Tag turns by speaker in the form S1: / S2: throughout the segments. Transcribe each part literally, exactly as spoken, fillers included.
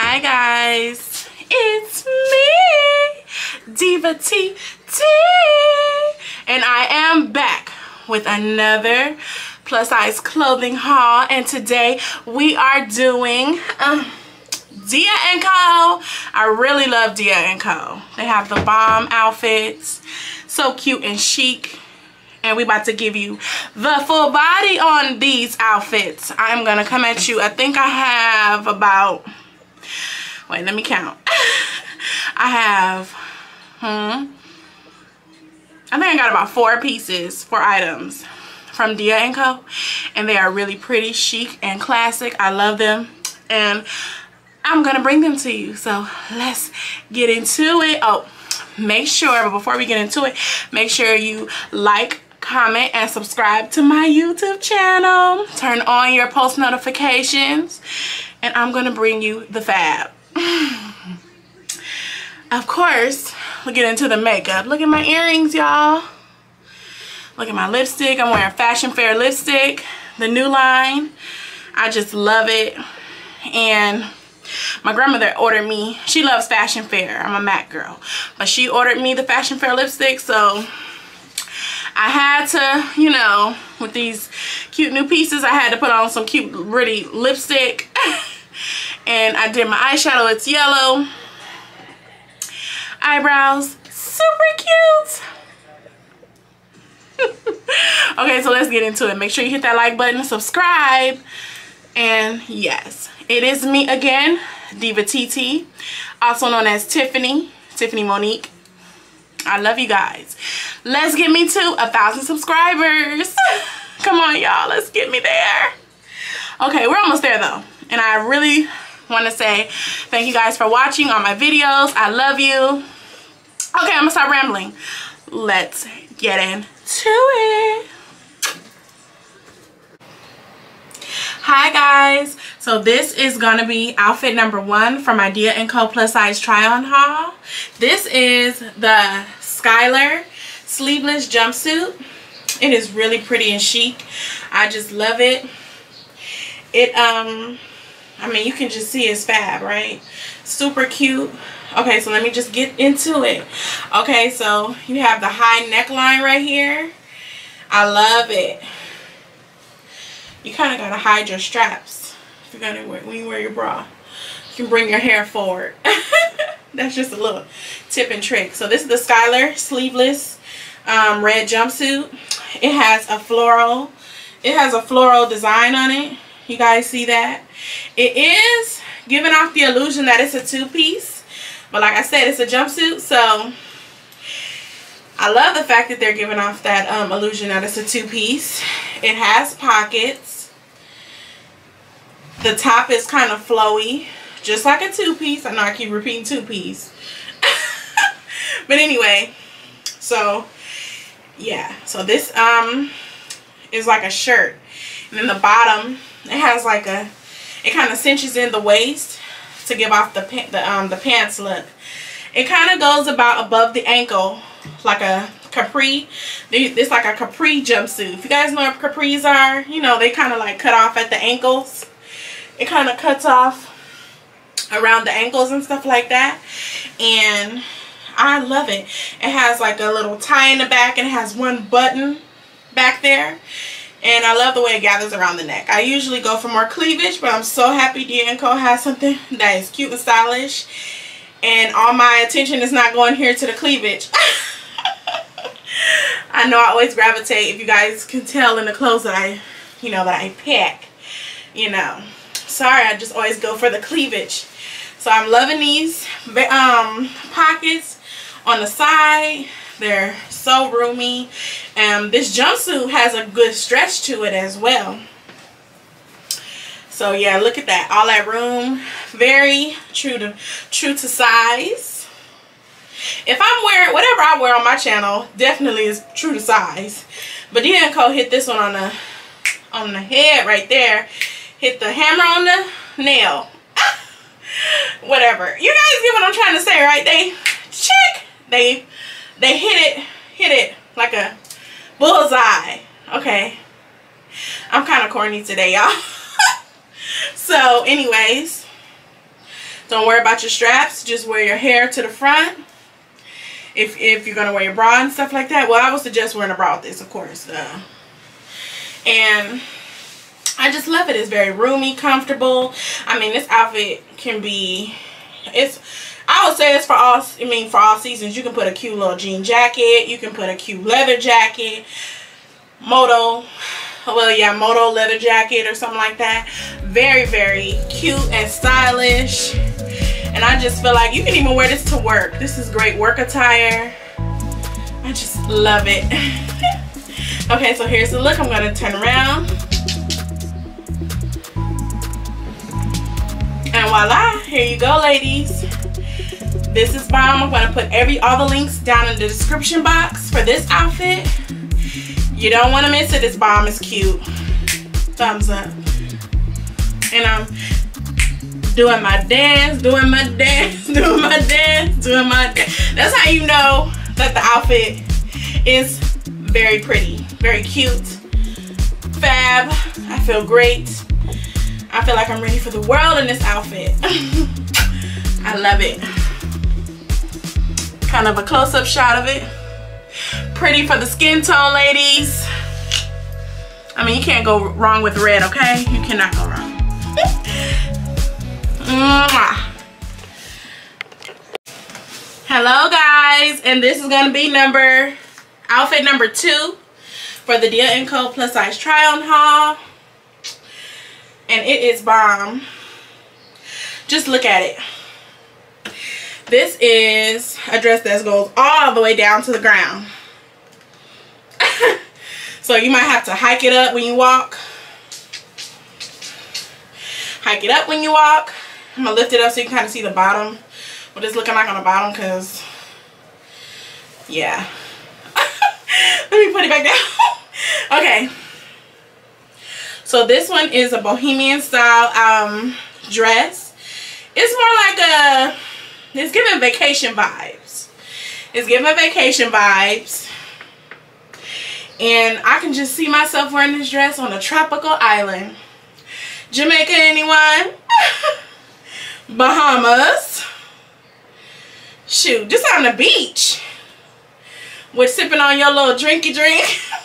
S1: Hi guys, it's me, Diva T T, and I am back with another plus size clothing haul, and today we are doing um, Dia and Co. I really love Dia and Co. They have the bomb outfits, so cute and chic. And we about to give you the full body on these outfits. I'm gonna come at you. I think I have about, wait, let me count. I have, hmm, I think I got about four pieces, four items from Dia and Co. And they are really pretty, chic, and classic. I love them. And I'm gonna bring them to you. So let's get into it. Oh, make sure, but before we get into it, make sure you like, comment, and subscribe to my YouTube channel. Turn on your post notifications, and I'm gonna bring you the fab. Of course, we'll get into the makeup. Look at my earrings, y'all. Look at my lipstick. I'm wearing Fashion Fair lipstick, the new line. I just love it. And my grandmother ordered me, she loves Fashion Fair. I'm a MAC girl, but she ordered me the Fashion Fair lipstick, so I had to, you know, with these cute new pieces, I had to put on some cute, pretty lipstick. And I did my eyeshadow. It's yellow. Eyebrows, super cute. Okay, so let's get into it. Make sure you hit that like button, subscribe. And yes, it is me again, Diva T T, also known as Tiffany, Tiffany Monique. I love you guys. Let's get me to a thousand subscribers. Come on, y'all. Let's get me there. Okay, we're almost there though. And I really want to say thank you guys for watching all my videos. I love you. Okay, I'm gonna stop rambling. Let's get into it. Hi guys. So this is gonna be outfit number one for my Dia and Co plus size try on haul. This is the Skylar sleeveless jumpsuit. It is really pretty and chic. I just love it. It um I mean, you can just see it's fab, right? Super cute. Okay, so let me just get into it. Okay, so you have the high neckline right here. I love it. You kind of gotta hide your straps if you're gonna wear, when you wear your bra. You can bring your hair forward. That's just a little tip and trick. So this is the Skylar sleeveless um, red jumpsuit. It has a floral. It has a floral design on it. You guys see that? It is giving off the illusion that it's a two-piece, but like I said, it's a jumpsuit. So I love the fact that they're giving off that um, illusion that it's a two-piece. It has pockets. The top is kind of flowy, just like a two-piece. I know I keep repeating two-piece. But anyway, so yeah. So this um is like a shirt. And then the bottom, it has like a, it kind of cinches in the waist to give off the, the, um, the pants look. It kind of goes about above the ankle, like a capri. It's like a capri jumpsuit. If you guys know what capris are, you know, they kind of like cut off at the ankles. It kind of cuts off around the ankles and stuff like that. And I love it. It has like a little tie in the back, and it has one button back there. And I love the way it gathers around the neck. I usually go for more cleavage, but I'm so happy Dia and Co has something that is cute and stylish. And all my attention is not going here to the cleavage. I know I always gravitate, if you guys can tell in the clothes that I, you know, that I pick, you know. Sorry, I just always go for the cleavage. So I'm loving these um, pockets on the side. They're so roomy. Um, this jumpsuit has a good stretch to it as well. So yeah, look at that. All that room. Very true to true to size. If I'm wearing, whatever I wear on my channel, definitely is true to size. But Dia and Co hit this one on the on the head right there. Hit the hammer on the nail. Whatever. You guys get what I'm trying to say, right? They check. They they hit it, hit it like a bullseye. Okay. I'm kind of corny today, y'all. So anyways, Don't worry about your straps. Just wear your hair to the front. If, if you're going to wear your bra and stuff like that. Well, I would suggest wearing a bra with this, of course. Uh, and I just love it. It's very roomy, comfortable. I mean, this outfit can be, it's, I would say it's for all, I mean, for all seasons. You can put a cute little jean jacket. You can put a cute leather jacket. Moto, well, yeah, moto leather jacket or something like that. Very, very cute and stylish. And I just feel like you can even wear this to work. This is great work attire. I just love it. Okay, so here's the look. I'm going to turn around. And voila, here you go, ladies. This is bomb. I'm going to put every all the links down in the description box for this outfit. You don't want to miss it. This bomb is cute. Thumbs up. And I'm doing my dance, doing my dance, doing my dance, doing my dance. That's how you know that the outfit is very pretty, very cute, fab. I feel great. I feel like I'm ready for the world in this outfit. I love it. Kind of a close-up shot of it. Pretty for the skin tone, ladies. I mean, you can't go wrong with red, okay? You cannot go wrong. Hello, guys, and this is gonna be number outfit number two for the Dia and Co plus size try on haul, and it is bomb. Just look at it. This is a dress that goes all the way down to the ground. So you might have to hike it up when you walk. Hike it up when you walk. I'm going to lift it up so you can kind of see the bottom. What it's looking like on the bottom, because, yeah. Let me put it back down. Okay. So this one is a bohemian style um, dress. It's more like a, it's giving vacation vibes. It's giving vacation vibes. And I can just see myself wearing this dress on a tropical island. Jamaica, anyone? Bahamas. Shoot, just on the beach. With sipping on your little drinky drink.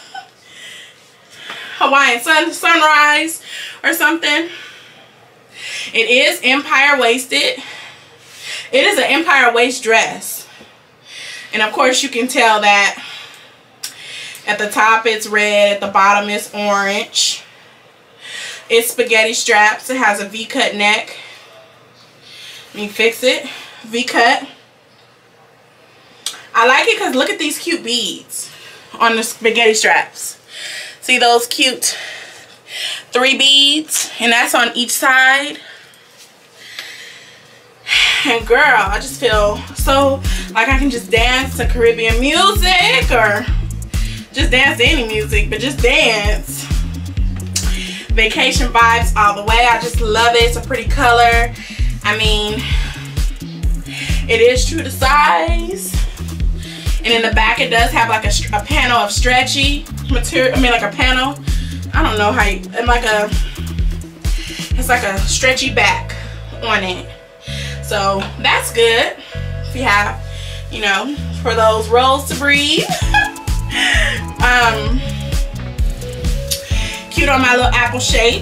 S1: Hawaiian sun sunrise or something. It is empire waisted. It is an empire waist dress. And of course you can tell that at the top it's red, at the bottom it's orange. It's spaghetti straps. It has a V-cut neck. Let me fix it. V-cut. I like it because look at these cute beads on the spaghetti straps. See those cute three beads? And that's on each side. And girl, I just feel so like I can just dance to Caribbean music, or just dance to any music, but just dance. Vacation vibes all the way. I just love it. It's a pretty color. I mean, it is true to size. And in the back it does have like a, a panel of stretchy material. I mean like a panel. I don't know how you, and like a, it's like a stretchy back on it. So that's good. If you have, you know, for those rolls to breathe. um, cute on my little apple shape.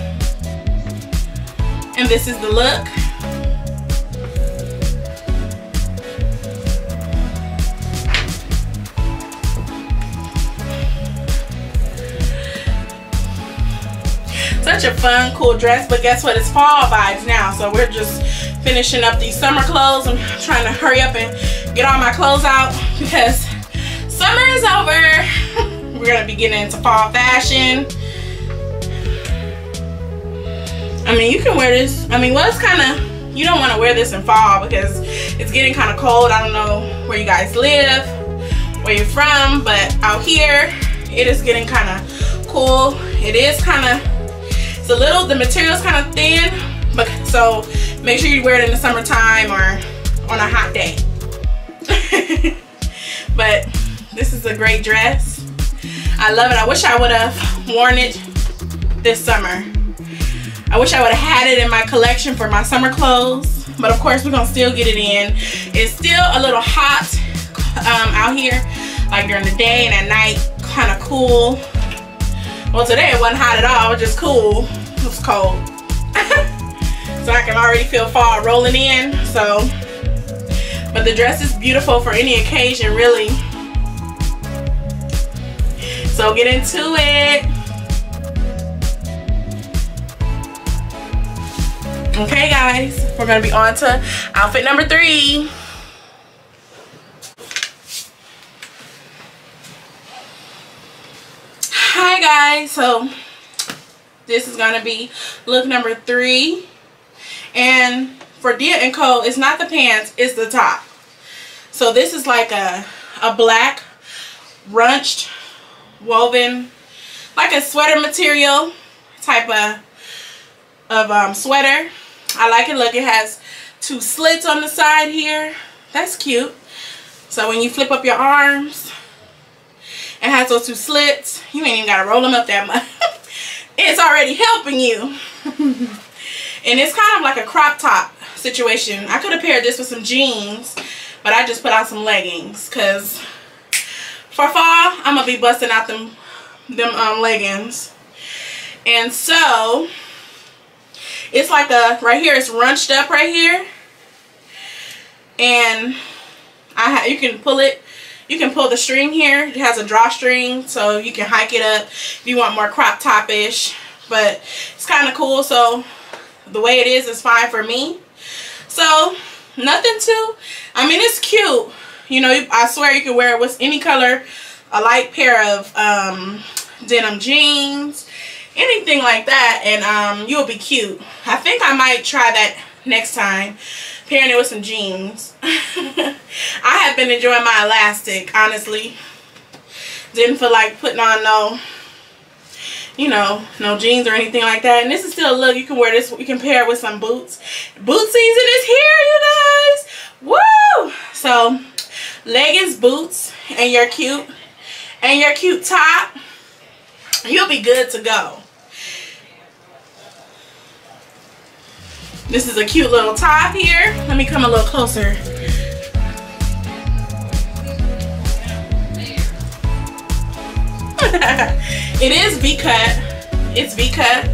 S1: And this is the look. Such a fun, cool dress, but guess what? It's fall vibes now, so we're just finishing up these summer clothes. I'm trying to hurry up and get all my clothes out because summer is over. We're gonna be getting into fall fashion. I mean, you can wear this. I mean, well, it's kind of, you don't want to wear this in fall because it's getting kind of cold. I don't know where you guys live, where you're from, but out here it is getting kind of cool. It is kind of, it's a little, the material's kind of thin, but so make sure you wear it in the summertime or on a hot day. But this is a great dress. I love it. I wish I would have worn it this summer. I wish I would have had it in my collection for my summer clothes, but but of course we're gonna still get it in. It's still a little hot um, out here, like during the day, and at night kind of cool. Well, today it wasn't hot at all, it was just cool. It was cold. So I can already feel fall rolling in. So, but the dress is beautiful for any occasion, really. So get into it. Okay guys, we're gonna be on to outfit number three. Hi guys, so this is gonna be look number three. And for Dia and Co, it's not the pants, it's the top. So this is like a, a black runched woven, like a sweater material type of, of um, sweater. I like it. Look, it has two slits on the side here. That's cute. So when you flip up your arms, it has those two slits. You ain't even got to roll them up that much. It's already helping you. And it's kind of like a crop top situation. I could have paired this with some jeans, but I just put out some leggings because for fall, I'm going to be busting out them, them um, leggings. And so, it's like a, right here, it's runched up right here. And I ha you can pull it, you can pull the string here. It has a drawstring, so you can hike it up if you want more crop top-ish. But it's kind of cool, so the way it is is fine for me. So nothing too, I mean, it's cute. You know, I swear you can wear it with any color, a light pair of um, denim jeans, anything like that, and um, you'll be cute. I think I might try that next time, pairing it with some jeans. I have been enjoying my elastic, honestly. Didn't feel like putting on no, you know, no jeans or anything like that. And this is still a look. You can wear this, you can pair it with some boots. Boot season is here, you guys. Woo! So, leggings, boots, and your cute, and your cute top, you'll be good to go. This is a cute little top here. Let me come a little closer. It is V-cut. It's V-cut.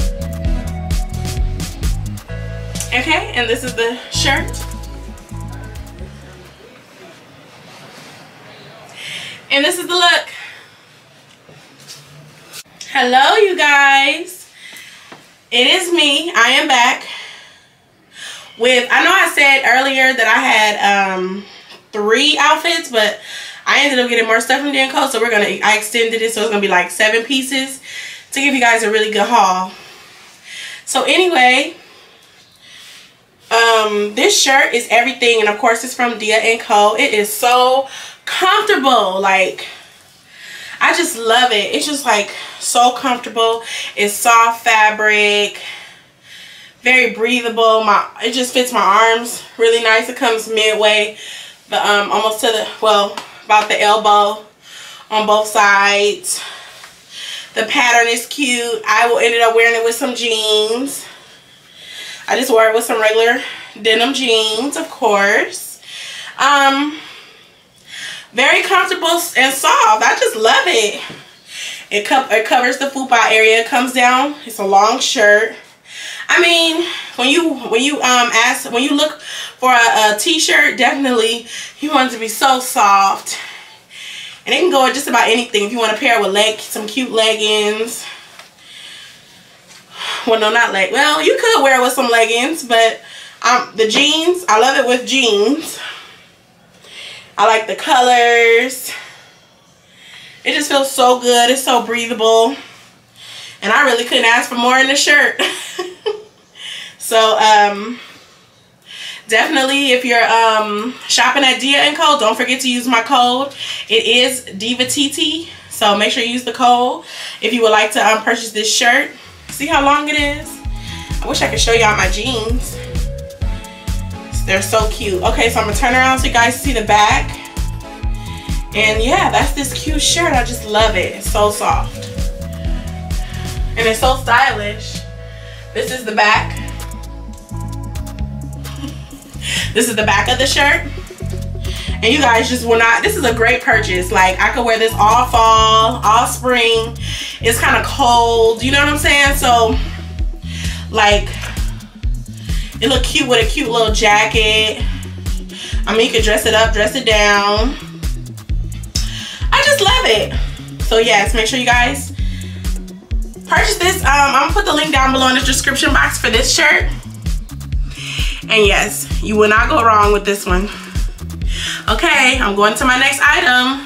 S1: Okay, and this is the shirt. And this is the look. Hello, you guys. It is me. I am back with, I know I said earlier that I had um, three outfits, but I ended up getting more stuff from Dia and Co, so we're gonna, I extended it, so it's gonna be like seven pieces to give you guys a really good haul. So anyway, um, this shirt is everything, and of course it's from Dia and Co. It is so comfortable, like, I just love it. It's just like so comfortable. It's soft fabric, very breathable. My, it just fits my arms really nice. It comes midway, but um, almost to the, well, about the elbow on both sides. The pattern is cute. I will ended up wearing it with some jeans. I just wore it with some regular denim jeans, of course. Um, very comfortable and soft. I just love it. It, co it covers the fupa area. It comes down. It's a long shirt. I mean, when you when you um ask when you look for a, a t-shirt, definitely you want it to be so soft. And it can go with just about anything. If you want to pair it with leg, some cute leggings. Well, no, not leg. Well, you could wear it with some leggings, but um, the jeans, I love it with jeans. I like the colors. It just feels so good. It's so breathable. And I really couldn't ask for more in the shirt. So, um, definitely if you're um, shopping at Dia and Co, don't forget to use my code. It is DivaTT. So make sure you use the code if you would like to um, purchase this shirt. See how long it is? I wish I could show y'all my jeans. They're so cute. Okay, so I'm gonna turn around so you guys see the back. And yeah, that's this cute shirt. I just love it. It's so soft. And it's so stylish. This is the back. This is the back of the shirt. And you guys just will not, this is a great purchase. Like, I could wear this all fall, all spring. It's kind of cold, you know what I'm saying? So, like, it look cute with a cute little jacket. I mean, you could dress it up, dress it down. I just love it. So yes, make sure you guys purchase this. Um, I'm gonna put the link down below in the description box for this shirt. And yes, you will not go wrong with this one. Okay, I'm going to my next item.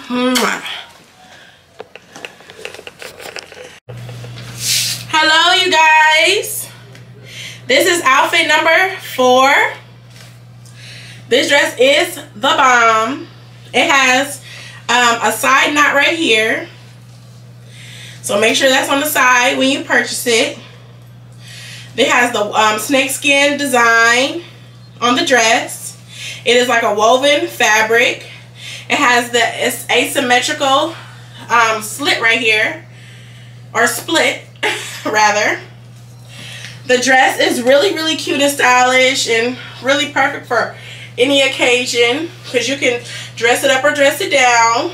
S1: Hello, you guys. This is outfit number four. This dress is the bomb. It has um, a side knot right here. So make sure that's on the side when you purchase it. It has the um, snakeskin design on the dress. It is like a woven fabric. It has the it's asymmetrical um, slit right here, or split rather. The dress is really, really cute and stylish and really perfect for any occasion because you can dress it up or dress it down.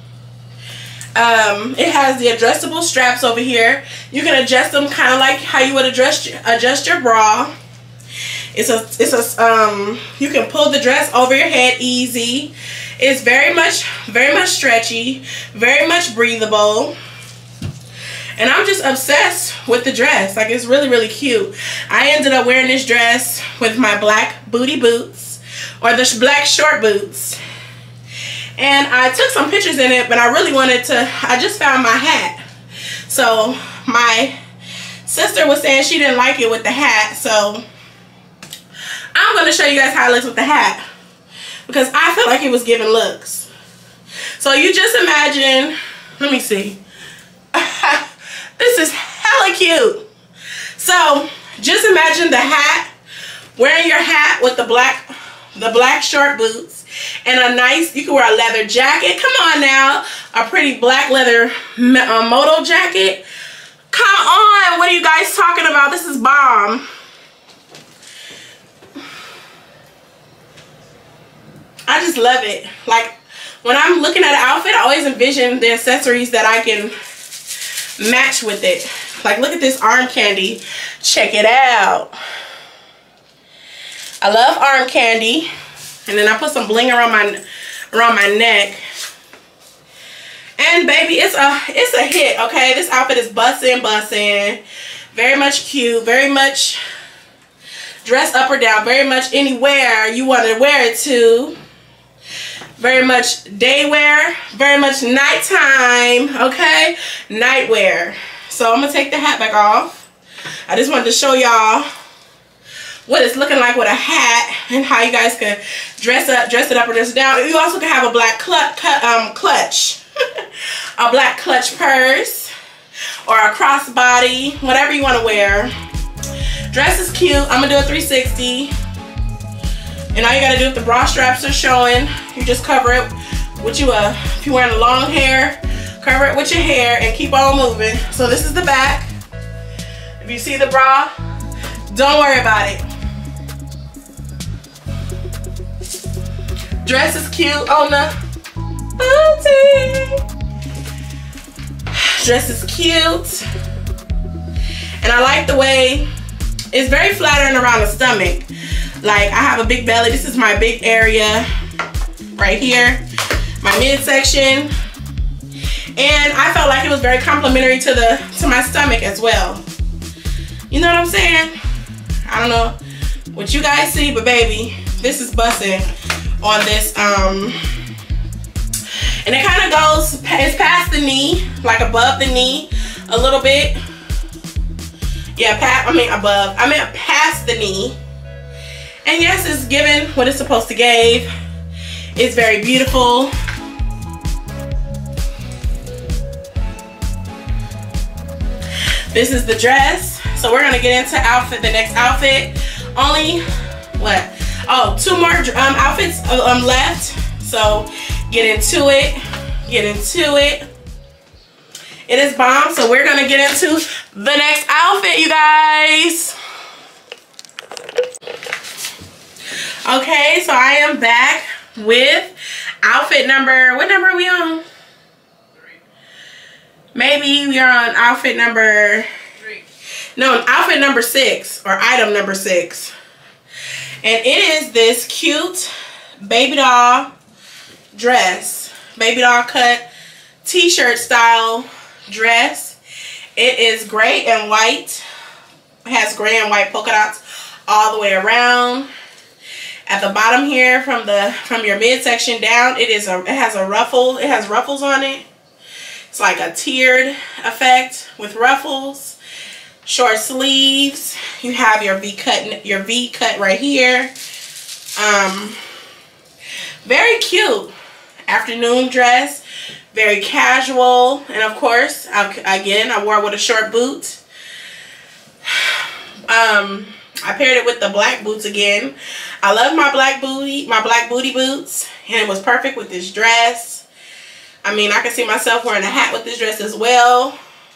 S1: Um, it has the adjustable straps over here. You can adjust them kind of like how you would adjust adjust your bra. It's a it's a um you can pull the dress over your head easy. It's very much very much stretchy, very much breathable. And I'm just obsessed with the dress. Like, it's really, really cute. I ended up wearing this dress with my black booty boots, or the sh black short boots. And I took some pictures in it, but I really wanted to, I just found my hat. So my sister was saying she didn't like it with the hat. So I'm going to show you guys how it looks with the hat, because I feel like it was giving looks. So you just imagine, let me see. This is hella cute. So just imagine the hat, wearing your hat with the black the black short boots and a nice, you can wear a leather jacket. Come on now, a pretty black leather uh, moto jacket. Come on, what are you guys talking about? This is bomb. I just love it. Like, when I'm looking at an outfit, I always envision the accessories that I can match with it. Like, look at this arm candy. Check it out. I love arm candy. And then I put some bling around my around my neck. And baby, it's a it's a hit, okay? This outfit is bussin', bussin'. Very much cute, very much dress up or down, very much anywhere you want to wear it to. Very much day wear, very much nighttime, okay? Night wear. So I'm gonna take the hat back off. I just wanted to show y'all what it's looking like with a hat and how you guys can dress up, dress it up or dress it down. You also can have a black clut, cut, um, clutch, a black clutch purse, or a crossbody, whatever you want to wear. Dress is cute. I'm gonna do a three sixty. And all you gotta do, if the bra straps are showing, you just cover it with you a, if you're wearing long hair, cover it with your hair and keep on moving. So this is the back. If you see the bra, don't worry about it. Dress is cute on the booty. Dress is cute. And I like the way it's very flattering around the stomach. Like, I have a big belly. This is my big area right here, my midsection. And I felt like it was very complimentary to the to my stomach as well. You know what I'm saying? I don't know what you guys see, but baby, this is busting on this. Um, and it kind of goes, it's past the knee, like above the knee a little bit. Yeah, pat, I mean above, I meant past the knee. And yes, it's giving what it's supposed to give. It's very beautiful. This is the dress. So we're gonna get into outfit, the next outfit. Only, what? Oh, two more um, outfits um, left. So get into it, get into it. It is bomb, so we're gonna get into the next outfit, you guys. Okay, so I am back with outfit number, what number are we on? Three. Maybe we are on outfit number three. No, outfit number six, or item number six. And it is this cute baby doll dress. Baby doll cut t-shirt style dress. It is gray and white. It has gray and white polka dots all the way around. At the bottom here, from the from your midsection down, it is a it has a ruffle. It has ruffles on it. It's like a tiered effect with ruffles. Short sleeves. You have your V cut your V cut right here. Um, very cute afternoon dress. Very casual, and of course, I, again, I wore it with a short boot. Um. I paired it with the black boots again. I love my black booty, my black booty boots, and it was perfect with this dress. I mean, I can see myself wearing a hat with this dress as well.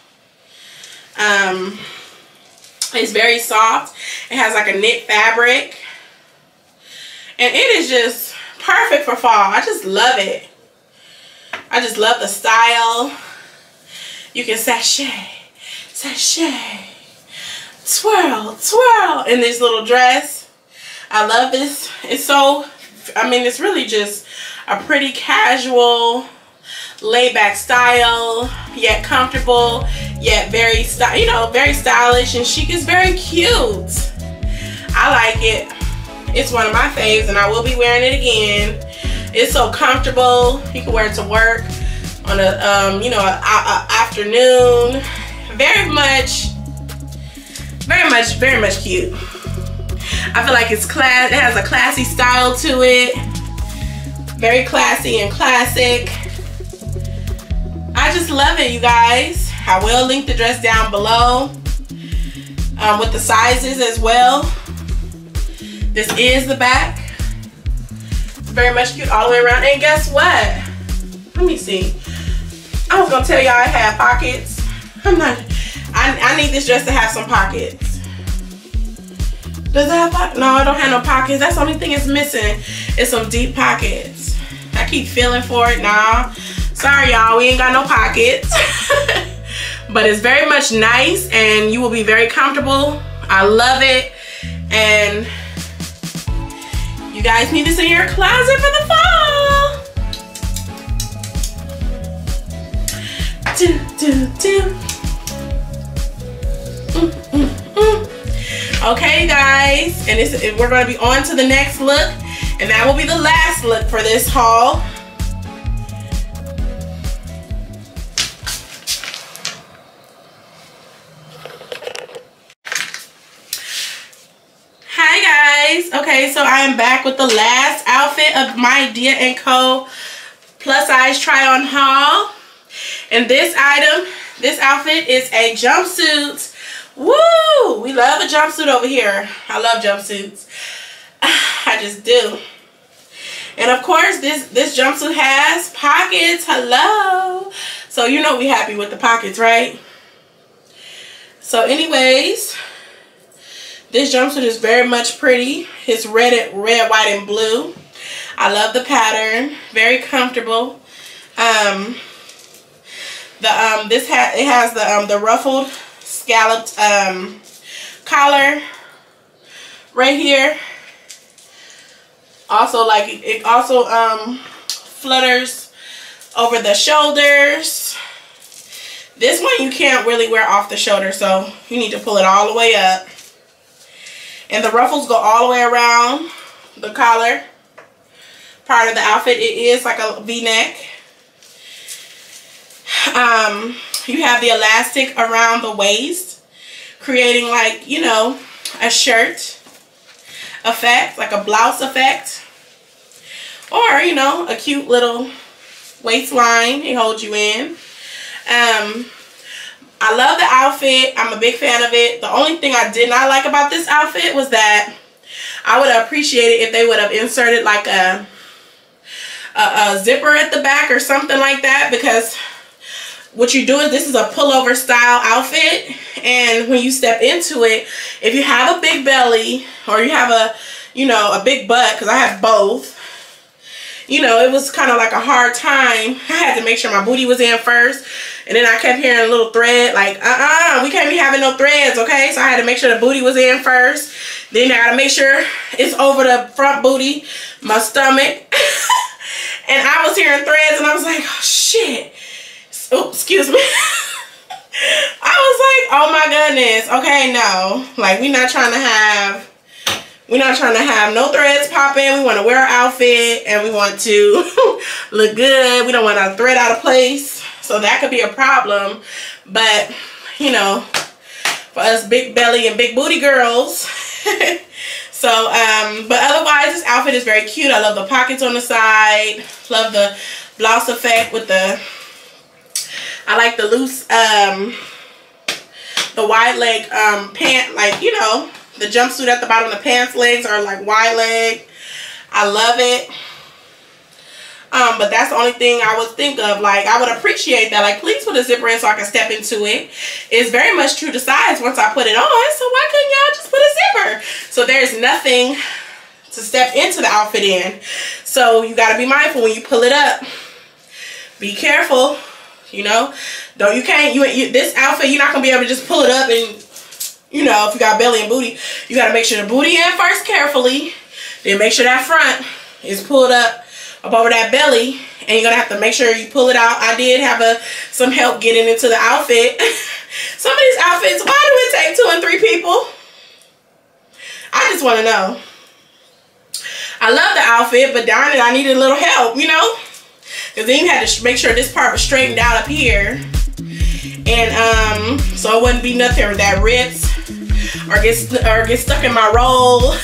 S1: Um, it's very soft. It has like a knit fabric, and it is just perfect for fall. I just love it. I just love the style. You can sashay, sashay. Twirl, twirl in this little dress. I love this. It's so, I mean, it's really just a pretty casual, laid back style, yet comfortable, yet very, sty you know, very stylish, and chic. Is very cute. I like it. It's one of my faves, and I will be wearing it again. It's so comfortable. You can wear it to work on a, um, you know, a, a, a afternoon. Very much. Very much, very much cute. I feel like it's class. It has a classy style to it. Very classy and classic. I just love it, you guys. I will link the dress down below um, with the sizes as well. This is the back. Very much cute all the way around. And guess what? Let me see. I was gonna tell y'all I had pockets. I'm not. I, I need this dress to have some pockets. Does it have pockets? No, I don't have no pockets. That's the only thing it's missing is some deep pockets. I keep feeling for it. Nah. Sorry, y'all. We ain't got no pockets. But it's very much nice, and you will be very comfortable. I love it. And you guys need this in your closet for the fall. Do, do, do. Mm, mm, mm. Okay, guys, and this, we're going to be on to the next look, and that will be the last look for this haul. Hi guys. Okay, so I am back with the last outfit of my Dia and Co plus size try on haul, and this item, this outfit is a jumpsuit. Woo! We love a jumpsuit over here. I love jumpsuits. I just do. And of course, this this jumpsuit has pockets. Hello. So you know we happy with the pockets, right? So anyways, this jumpsuit is very much pretty. It's red, red, white, and blue. I love the pattern. Very comfortable. Um, the um this hat it has the um the ruffled scalloped um, collar right here. Also, like it, it also um, flutters over the shoulders. This one you can't really wear off the shoulder, so you need to pull it all the way up. And the ruffles go all the way around the collar part of the outfit. It is like a V-neck. Um, you have the elastic around the waist, creating like, you know, a shirt effect, like a blouse effect, or, you know, a cute little waistline. It holds you in. Um, I love the outfit. I'm a big fan of it. The only thing I did not like about this outfit was that I would have appreciated if they would have inserted like a, a, a zipper at the back or something like that, because what you do is, this is a pullover style outfit, and when you step into it, if you have a big belly or you have a, you know, a big butt because I have both. You know, it was kind of like a hard time. I had to make sure my booty was in first. And then I kept hearing a little thread like, uh-uh, we can't be having no threads, okay? So I had to make sure the booty was in first. Then I got to make sure it's over the front booty, my stomach. And I was hearing threads and I was like, oh, shit. Oh, excuse me. I was like, oh, my goodness. Okay, no. Like, we're not trying to have... We're not trying to have no threads popping. We want to wear our outfit and we want to look good. We don't want to thread out of place. So that could be a problem. But, you know, for us big belly and big booty girls. So, um, but otherwise this outfit is very cute. I love the pockets on the side. Love the blouse effect with the, I like the loose, um, the wide leg um, pant, like, you know, the jumpsuit at the bottom of the pants legs are like wide leg. I love it. Um, but that's the only thing I would think of. Like, I would appreciate that. Like, please put a zipper in so I can step into it. It's very much true to size once I put it on. So why couldn't y'all just put a zipper? So there's nothing to step into the outfit in. So you got to be mindful when you pull it up. Be careful. You know, don't you can't you, you this outfit you're not gonna be able to just pull it up and. You know, if you got belly and booty, you got to make sure the booty in first carefully. Then make sure that front is pulled up up over that belly. And you're going to have to make sure you pull it out. I did have a some help getting into the outfit. Some of these outfits, why do it take two and three people? I just want to know. I love the outfit, but darn it, I needed a little help, you know? Because then you had to make sure this part was straightened out up here. And um, so it wouldn't be nothing that rips or gets or get stuck in my roll.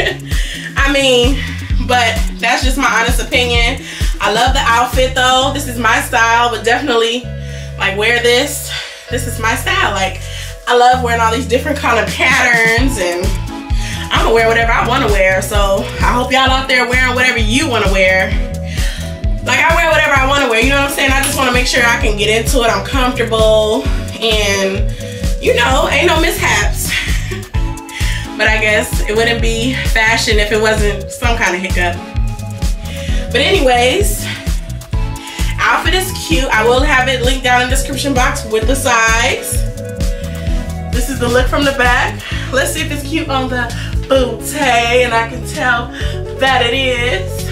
S1: I mean, but that's just my honest opinion. I love the outfit though. This is my style, but definitely like wear this. This is my style. Like I love wearing all these different kind of patterns, and I'm gonna wear whatever I want to wear. So I hope y'all out there wearing whatever you want to wear. Like I wear whatever I want to wear, you know what I'm saying? I just want to make sure I can get into it, I'm comfortable, and you know, ain't no mishaps. But I guess it wouldn't be fashion if it wasn't some kind of hiccup. But anyways, outfit is cute. I will have it linked down in the description box with the size. This is the look from the back. Let's see if it's cute on the booty, and I can tell that it is.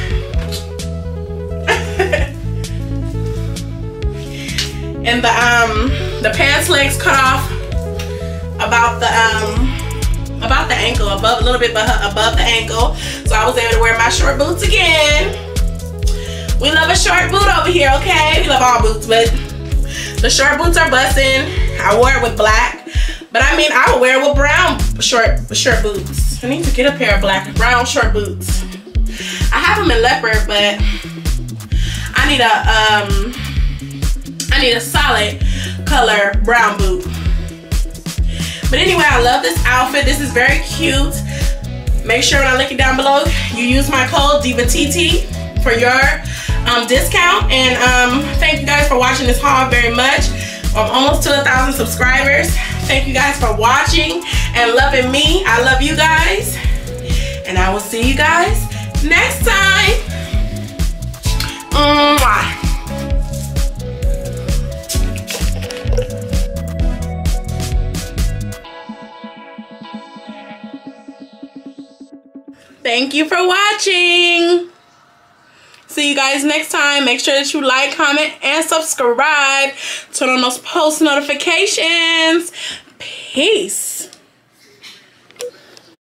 S1: And the um the pants legs cut off about the um about the ankle, above a little bit above the ankle, so I was able to wear my short boots again. We love a short boot over here, okay? We love all boots, but the short boots are busting. I wore it with black, but I mean I would wear it with brown short short boots. I need to get a pair of black brown short boots. I have them in leopard, but I need a um I need a solid color brown boot. But anyway, I love this outfit. This is very cute. Make sure when I link it down below, you use my code DivaTT for your um, discount. And um, thank you guys for watching this haul very much. I'm almost to a thousand subscribers. Thank you guys for watching and loving me. I love you guys. And I will see you guys next time. Mwah. Thank you for watching. See you guys next time. Make sure that you like, comment, and subscribe. Turn on those post notifications. Peace.